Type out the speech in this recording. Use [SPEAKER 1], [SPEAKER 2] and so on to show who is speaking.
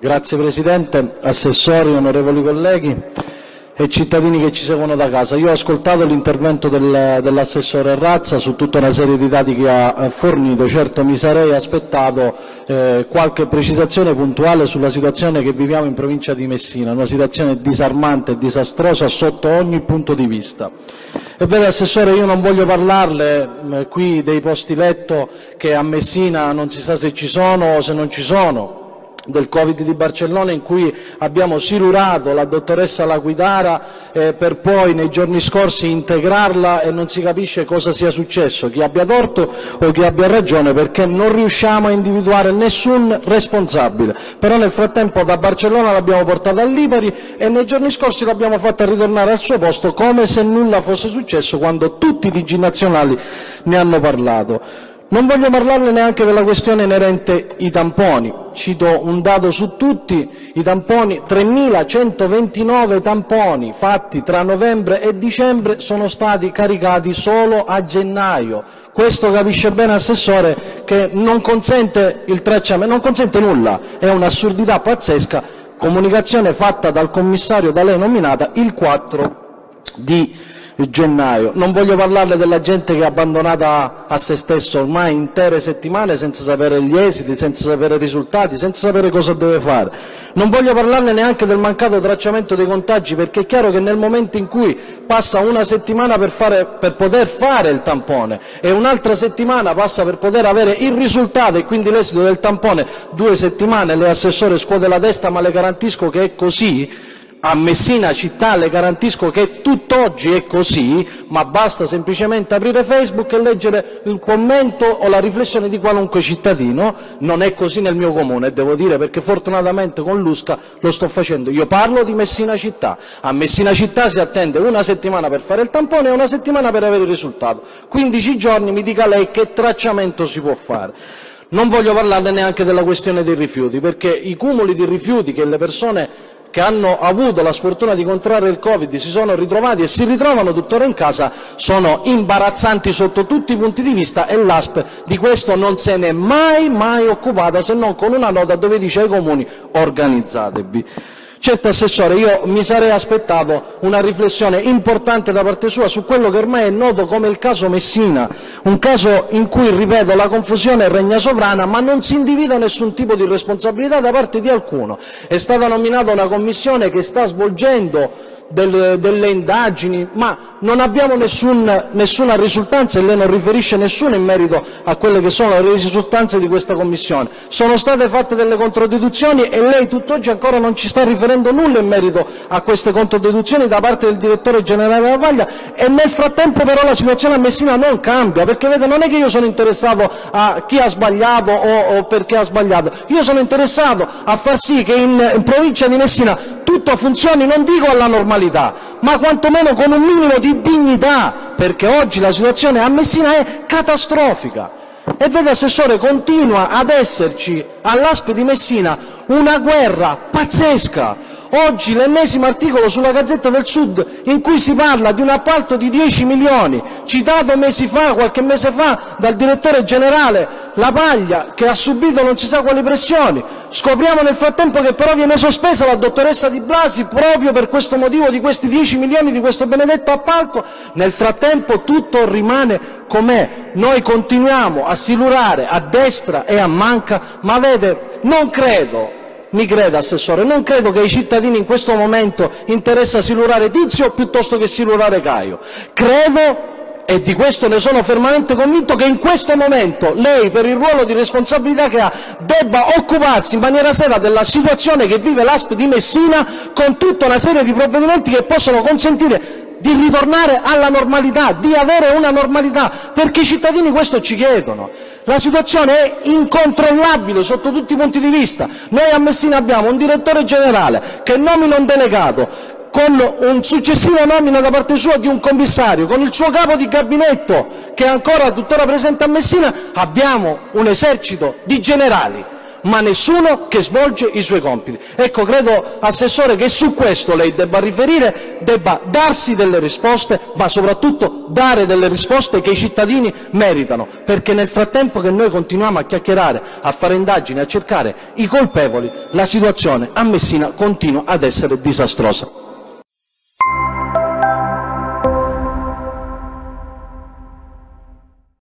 [SPEAKER 1] Grazie Presidente, assessori, onorevoli colleghi e cittadini che ci seguono da casa. Io ho ascoltato l'intervento dell'assessore Razza su tutta una serie di dati che ha fornito. Certo mi sarei aspettato qualche precisazione puntuale sulla situazione che viviamo in provincia di Messina, una situazione disarmante e disastrosa sotto ogni punto di vista. E vede Assessore, io non voglio parlarle qui dei posti letto che a Messina non si sa se ci sono o se non ci sono, del Covid di Barcellona in cui abbiamo silurato la dottoressa Laquidara per poi nei giorni scorsi integrarla e non si capisce cosa sia successo, chi abbia torto o chi abbia ragione, perché non riusciamo a individuare nessun responsabile. Però nel frattempo da Barcellona l'abbiamo portata a Lipari e nei giorni scorsi l'abbiamo fatta ritornare al suo posto come se nulla fosse successo, quando tutti i TG nazionali ne hanno parlato. Non voglio parlarle neanche della questione inerente ai tamponi. Cito un dato su tutti: i tamponi, 3.129 tamponi fatti tra novembre e dicembre sono stati caricati solo a gennaio. Questo capisce bene Assessore che non consente il tracciamento, non consente nulla, è un'assurdità pazzesca. Comunicazione fatta dal commissario da lei nominata il 4 di gennaio. Non voglio parlarle della gente che è abbandonata a se stesso ormai intere settimane senza sapere gli esiti, senza sapere i risultati, senza sapere cosa deve fare. Non voglio parlarle neanche del mancato tracciamento dei contagi, perché è chiaro che nel momento in cui passa una settimana per poter fare il tampone e un'altra settimana passa per poter avere il risultato e quindi l'esito del tampone, 2 settimane, le Assessore scuote la testa, ma le garantisco che è così. A Messina città le garantisco che tutt'oggi è così, ma basta semplicemente aprire Facebook e leggere il commento o la riflessione di qualunque cittadino. Non è così nel mio comune, devo dire, perché fortunatamente con l'USCA lo sto facendo. Io parlo di Messina città. A Messina città si attende una settimana per fare il tampone e una settimana per avere il risultato. 15 giorni, mi dica lei che tracciamento si può fare. Non voglio parlarne neanche della questione dei rifiuti, perché i cumuli di rifiuti che le persone che hanno avuto la sfortuna di contrarre il Covid si sono ritrovati e si ritrovano tuttora in casa sono imbarazzanti sotto tutti i punti di vista, e l'ASP di questo non se n'è mai occupata, se non con una nota dove dice ai comuni: organizzatevi. Certo Assessore, io mi sarei aspettato una riflessione importante da parte sua su quello che ormai è noto come il caso Messina, un caso in cui, ripeto, la confusione regna sovrana, ma non si individua nessun tipo di responsabilità da parte di alcuno. È stata nominata una commissione che sta svolgendo delle indagini, ma non abbiamo nessuna risultanza e lei non riferisce nessuno in merito a quelle che sono le risultanze di questa commissione. Sono state fatte delle controdeduzioni e lei tutt'oggi ancora non ci sta riferendo nulla in merito a queste controdeduzioni da parte del direttore generale della Paglia, e nel frattempo però la situazione a Messina non cambia, perché vede, non è che io sono interessato a chi ha sbagliato o perché ha sbagliato, io sono interessato a far sì che in provincia di Messina tutto funzioni, non dico alla normalità, ma quantomeno con un minimo di dignità, perché oggi la situazione a Messina è catastrofica. E vede Assessore, continua ad esserci all'ASP di Messina una guerra pazzesca. Oggi l'ennesimo articolo sulla Gazzetta del Sud in cui si parla di un appalto di 10 milioni, citato qualche mese fa dal direttore generale La Paglia, che ha subito non si sa quali pressioni. Scopriamo nel frattempo che però viene sospesa la dottoressa Di Blasi proprio per questo motivo, di questi 10 milioni di questo benedetto appalto. Nel frattempo tutto rimane com'è. Noi continuiamo a silurare a destra e a manca, ma vede, non credo, mi creda Assessore, non credo che ai cittadini in questo momento interessa silurare Tizio piuttosto che silurare Caio. Credo, e di questo ne sono fermamente convinto, che in questo momento lei, per il ruolo di responsabilità che ha, debba occuparsi in maniera seria della situazione che vive l'ASP di Messina, con tutta una serie di provvedimenti che possono consentire di ritornare alla normalità, di avere una normalità, perché i cittadini questo ci chiedono. La situazione è incontrollabile sotto tutti i punti di vista. Noi a Messina abbiamo un direttore generale che nomina un delegato, con un successiva nomina da parte sua di un commissario, con il suo capo di gabinetto che è ancora tuttora presente a Messina. Abbiamo un esercito di generali. ma nessuno che svolge i suoi compiti. Ecco, credo, Assessore, che su questo lei debba riferire, debba darsi delle risposte, ma soprattutto dare delle risposte che i cittadini meritano, perché nel frattempo che noi continuiamo a chiacchierare, a fare indagini, a cercare i colpevoli, la situazione a Messina continua ad essere disastrosa.